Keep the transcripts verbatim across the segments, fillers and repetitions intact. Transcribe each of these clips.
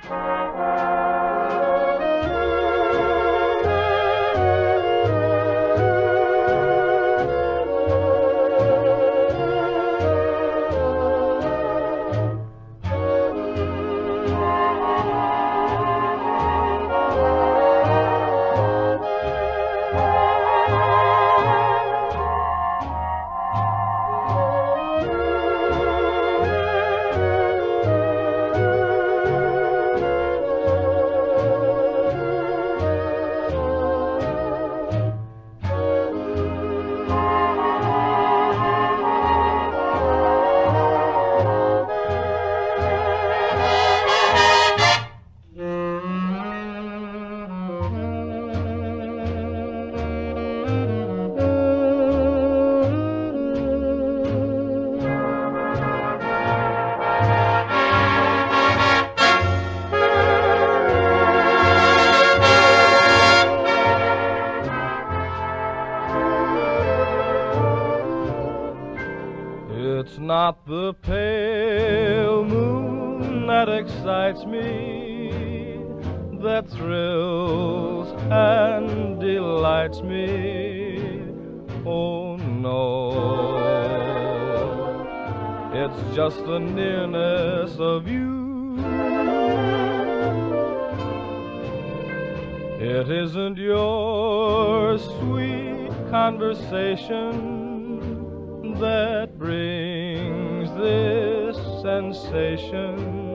Not the pale moon that excites me, that thrills and delights me. Oh no, it's just the nearness of you. It isn't your sweet conversation that brings this sensation.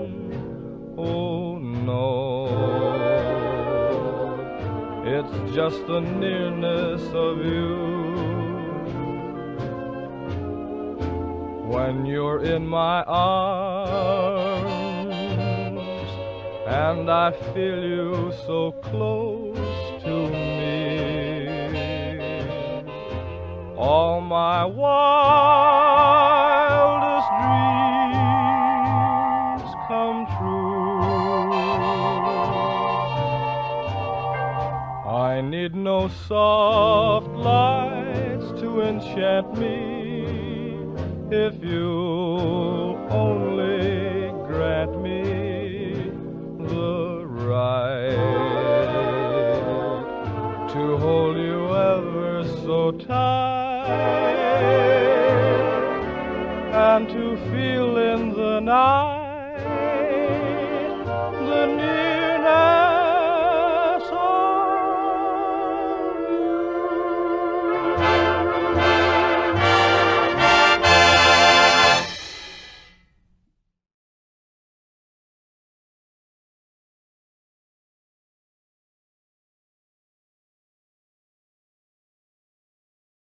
Oh no, it's just the nearness of you. When you're in my arms and I feel you so close to me, all my wildest dreams come true. I need no soft lights to enchant me if you'll only